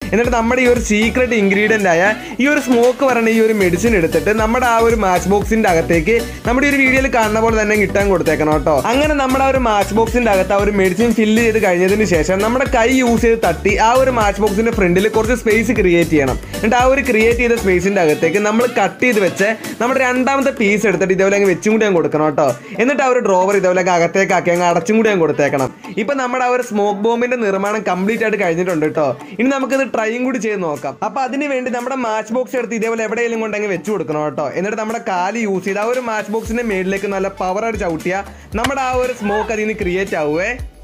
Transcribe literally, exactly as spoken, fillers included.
എന്നിട്ട് നമ്മുടെ ഈ ഒരു സീക്രട്ട് ഇൻഗ്രീഡിയൻ്റ് ആയ ഈ ഒരു സ്മോക്ക് പറയുന്ന ഈ ഒരു മെഡിസിൻ എടുത്തിട്ട് നമ്മുടെ ആ ഒരു മാച്ച് ബോക്സിന്റെ അകത്തേക്ക് നമ്മുടെ ഈ ഒരു വീഡിയോയിൽ കാണുന്ന പോലെ തന്നെ കിട്ടാൻ കൊടുത്തേക്കണം കേട്ടോ. അങ്ങനെ നമ്മുടെ ആ ഒരു മാച്ച് ബോക്സിന്റെ അകത്ത് ആ ഒരു മെഡിസിൻ ഫില്ല് ചെയ്ത് കഴിഞ്ഞതിന് ശേഷം നമ്മുടെ കൈ യൂസ് ചെയ്ത് തട്ടി ആ ഒരു മാച്ച് ബോക്സിന്റെ ഫ്രണ്ടിൽ കുറച്ച് സ്പേസ് ക്രിയേറ്റ് ചെയ്യണം. എന്നിട്ട് ആ ഒരു ക്രിയേറ്റ് ചെയ്ത സ്പേസിന്റെ അകത്തേക്ക് നമ്മൾ കട്ട് ചെയ്ത് വെച്ച് നമ്മുടെ രണ്ടാമത്തെ പീസ് എടുത്തിട്ട് ഇതേപോലെ അങ്ങ് വെച്ചും കൂടി അങ്ങ് കൊടുക്കണം കേട്ടോ. എന്നിട്ട് ആ ഒരു ഡ്രോവർ ഇതേപോലെ അകത്തേക്ക് ആക്കി അങ്ങ് അടച്ചും കൂടി അങ്ങ് കൊടുത്തേക്കണം. ഇപ്പൊ നമ്മുടെ ആ ഒരു സ്മോക്ക് ബോംബിന്റെ നിർമ്മാണം കംപ്ലീറ്റ് ആയിട്ട് കഴിഞ്ഞിട്ടുണ്ട് കേട്ടോ. ഇനി നമുക്കിത് ട്രൈയും കൂടി ചെയ്ത് നോക്കാം. അപ്പൊ അതിന് വേണ്ടി നമ്മുടെ മാച്ച് ബോക്സ് എടുത്ത് ഇതേപോലെ എവിടെയെങ്കിലും കൊണ്ടങ്ങ് വെച്ച് കൊടുക്കണം കേട്ടോ. എന്നിട്ട് നമ്മുടെ കാല് യൂസ് ചെയ്ത് ആ ഒരു മാച്ച് ബോക്സിന്റെ മേളിലേക്ക് നല്ല പവറായിട്ട് ചവിട്ടിയാൽ നമ്മുടെ ആ ഒരു സ്മോക്ക് അതിൽ നിന്ന് ക്രിയേറ്റ് ആവുമേ.